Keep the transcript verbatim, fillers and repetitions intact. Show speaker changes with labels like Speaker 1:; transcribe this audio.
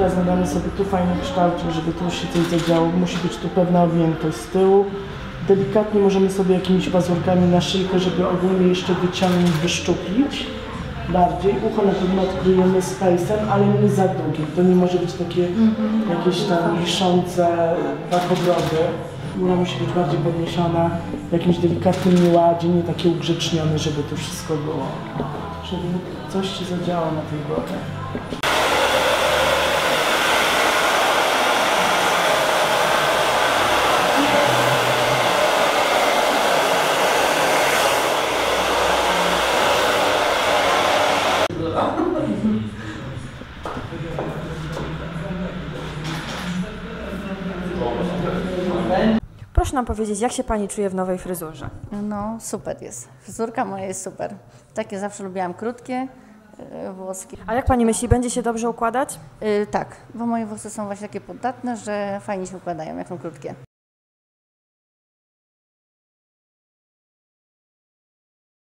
Speaker 1: teraz nadamy sobie tu fajny kształcik, żeby tu się coś zadziało. Musi być tu pewna objętość z tyłu. Delikatnie możemy sobie jakimiś pazurkami na szyjkę, żeby ogólnie jeszcze wyciągnąć, wyszczuplić bardziej. Ucho na pewno odkryjemy space'em, ale nie za długie. To nie może być takie mm-hmm. jakieś tam wiszące bakobrody. Góra musi być bardziej podniesiona w jakimś delikatnym nieładzie, nie takie ugrzecznione, żeby to wszystko było. Żeby coś się zadziało na tej głowie.
Speaker 2: Proszę nam powiedzieć, jak się Pani czuje w nowej fryzurze?
Speaker 3: No, super jest. Fryzurka moja jest super. Takie zawsze lubiłam krótkie yy, włoski.
Speaker 2: A jak Pani myśli, będzie się dobrze układać?
Speaker 3: Yy, tak, bo moje włosy są właśnie takie podatne, że fajnie się układają, jak są krótkie.